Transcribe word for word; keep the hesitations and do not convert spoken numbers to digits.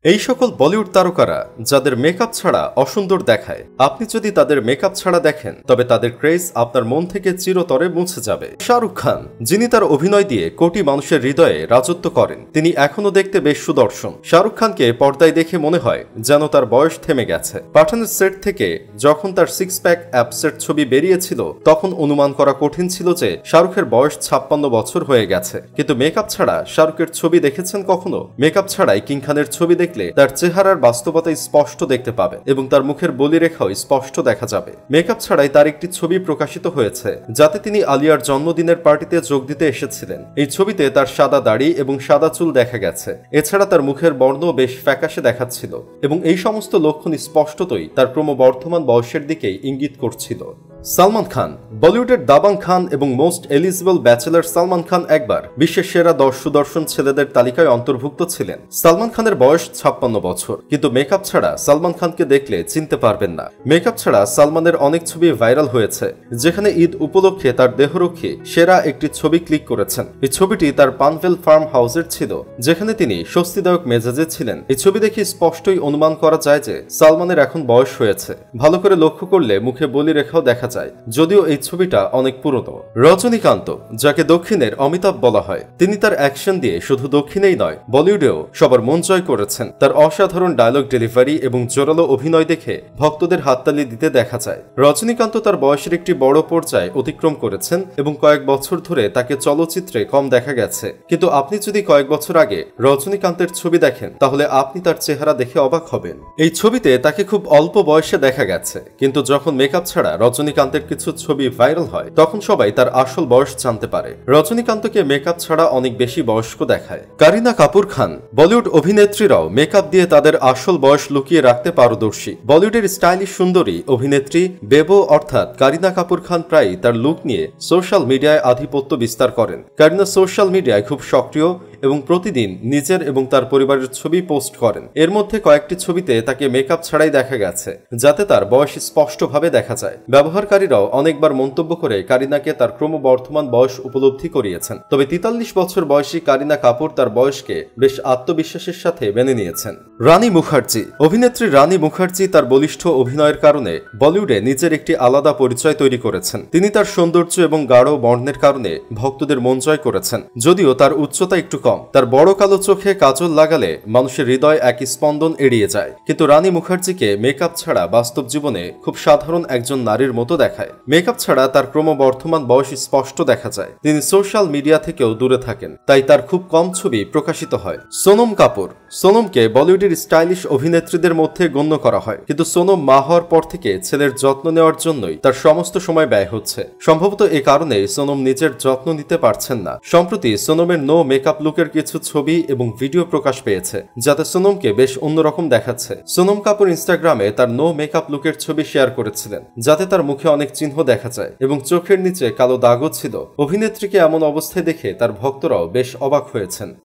এই সকল বলিউড তারকারা যাদের মেকআপ ছাড়া অসুন্দর দেখায়, আপনি যদি তাদের মেকআপ ছাড়া দেখেন তবে তাদের ক্রেজ আপনার মন থেকে চিরতরে মুছে যাবে। শাহরুখ খান, যিনি তার অভিনয় দিয়ে কোটি মানুষের হৃদয়ে রাজত্ব করেন, তিনি এখনো দেখতে বেশ সুদর্শন। শাহরুখ খানকে পর্দায় দেখে মনে হয় যেন তার বয়স থেমে গেছে। পাঠানের সেট থেকে যখন তার সিক্স প্যাক অ্যাপসেট ছবি বেরিয়েছিল তখন অনুমান করা কঠিন ছিল যে শাহরুখের বয়স ছাপ্পান্ন বছর হয়ে গেছে। কিন্তু মেকআপ ছাড়া শাহরুখের ছবি দেখেছেন কখনো? মেকআপ ছাড়াই কিং খানের ছবি দেখলে তার চেহারার বাস্তবতা স্পষ্ট দেখতে পাবে এবং তার মুখের বলিরেখাও স্পষ্ট দেখা যাবে। মেকআপ ছাড়াই তার একটি ছবি প্রকাশিত হয়েছে যাতে তিনি আলিয়ার জন্মদিনের পার্টিতে যোগ দিতে এসেছিলেন। এই ছবিতে তার সাদা দাড়ি এবং সাদা চুল দেখা গেছে। এছাড়া তার মুখের বর্ণ বেশ ফ্যাকাশে দেখাচ্ছিল এবং এই সমস্ত লক্ষণ স্পষ্টতই তার ক্রমবর্ধমান বয়সের দিকেই ইঙ্গিত করছিল। সালমান খান, বলিউডের দাবাং খান এবং most eligible bachelor Salman Khan একবার বিশ্বের সেরা দশ সুদর্শন ছেলেদের তালিকায় অন্তর্ভুক্ত ছিলেন। সালমান খানের বয়স ছাপ্পান্ন বছর, কিন্তু মেকআপ ছাড়া সালমান খানকে দেখলে চিনতে পারবেন না। মেকআপ ছাড়া সালমানের অনেক ছবি ভাইরাল হয়েছে, যেখানে ঈদ উপলক্ষে তার দেহরক্ষী সেরা একটি ছবি ক্লিক করেছেন। এই ছবিটি তার পানভেল ফার্ম হাউসের ছিল, যেখানে তিনি স্বস্তিদায়ক মেজাজে ছিলেন। এই ছবি দেখে স্পষ্টই অনুমান করা যায় যে সালমানের এখন বয়স হয়েছে। ভালো করে লক্ষ্য করলে মুখে বলিরেখাও দেখা যায়, যদিও এই ছবিটা অনেক পুরনো। রজনীকান্ত, যাকে দক্ষিণের অমিতাভ বলা হয়, তিনি তার অ্যাকশন দিয়ে শুধু দক্ষিণেই নয় বলিউডেও সবার মন জয় করেছেন। তার অসাধারণ ডায়লগ ডেলিভারি এবং জোরালো অভিনয় দেখে ভক্তদের হাততালি দিতে দেখা যায়। রজনীকান্ত তার বয়সের একটি বড় পর্যায়ে অতিক্রম করেছেন এবং কয়েক বছর ধরে তাকে চলচ্চিত্রে কম দেখা গেছে। কিন্তু আপনি যদি কয়েক বছর আগে রজনীকান্তের ছবি দেখেন তাহলে আপনি তার চেহারা দেখে অবাক হবেন। এই ছবিতে তাকে খুব অল্প বয়সে দেখা গেছে, কিন্তু যখন মেকআপ ছাড়া রজনীকান্ত কিছু ছবি ভাইরাল হয় তখন সবাই তার আসল বয়স জানতে পারে। রজনীকান্তকে মেকআপ ছাড়া অনেক বেশি বয়স্ক দেখায়। কারিনা কাপুর খান, বলিউড অভিনেত্রীরাও মেকআপ দিয়ে তাদের আসল বয়স লুকিয়ে রাখতে পারদর্শী। বলিউডের স্টাইলিশ সুন্দরী অভিনেত্রী বেবো অর্থাৎ কারিনা কাপুর খান প্রায়ই তার লুক নিয়ে সোশ্যাল মিডিয়ায় আধিপত্য বিস্তার করেন। কারিনা সোশ্যাল মিডিয়ায় খুব সক্রিয় এবং প্রতিদিন নিজের এবং তার পরিবারের ছবি পোস্ট করেন। এর মধ্যে কয়েকটি ছবিতে তাকে মেকআপ ছাড়াই দেখা গেছে, যাতে তার বয়স স্পষ্টভাবে দেখা যায়। ব্যবহারকারীরাও অনেকবার মন্তব্য করে কারিনাকে তার ক্রমবর্ধমান বয়স উপলব্ধি করিয়েছেন। তবে তেতাল্লিশ বছর বয়সী কারিনা কাপুর তার বয়সকে বেশ আত্মবিশ্বাসের সাথে মেনে নিয়েছেন। রানী মুখার্জি, অভিনেত্রী রানী মুখার্জি তার বলিষ্ঠ অভিনয়ের কারণে বলিউডে নিজের একটি আলাদা পরিচয় তৈরি করেছেন। তিনি তার সৌন্দর্য এবং গাঢ় বর্ণের কারণে ভক্তদের মন জয় করেছেন। যদিও তার উচ্চতা একটু কম, তার বড় কালো চোখে কাজল লাগালে মানুষের হৃদয় এক স্পন্দন এড়িয়ে যায়। কিন্তু রানী মুখার্জিকে মেকআপ ছাড়া বাস্তব জীবনে খুব সাধারণ একজন নারীর মতো দেখায়। মেকআপ ছাড়া তার ক্রমবর্ধমান বয়স স্পষ্ট দেখা যায়। তিনি সোশ্যাল মিডিয়া থেকেও দূরে থাকেন, তাই তার খুব কম ছবি প্রকাশিত হয়। সোনম কাপুর, সোনমকে বলিউডের স্টাইলিশ অভিনেত্রীদের মধ্যে গণ্য করা হয়, কিন্তু সোনম মা হওয়ার পর থেকে ছেলের যত্ন নেওয়ার জন্যই তার সমস্ত সময় ব্যয় হচ্ছে। সম্ভবত এ কারণেই সোনম নিজের যত্ন নিতে পারছেন না। সম্প্রতি সোনমের নো মেকআপ লুকের কিছু ছবি এবং ভিডিও প্রকাশ পেয়েছে, যাতে সোনমকে বেশ অন্যরকম দেখাচ্ছে। সোনম কাপুর ইনস্টাগ্রামে তার নো মেকআপ লুকের ছবি শেয়ার করেছিলেন, যাতে তার মুখে অনেক চিহ্ন দেখা যায় এবং চোখের নিচে কালো দাগও ছিল। অভিনেত্রীকে এমন অবস্থায় দেখে তার ভক্তরাও বেশ অবাক হয়েছেন।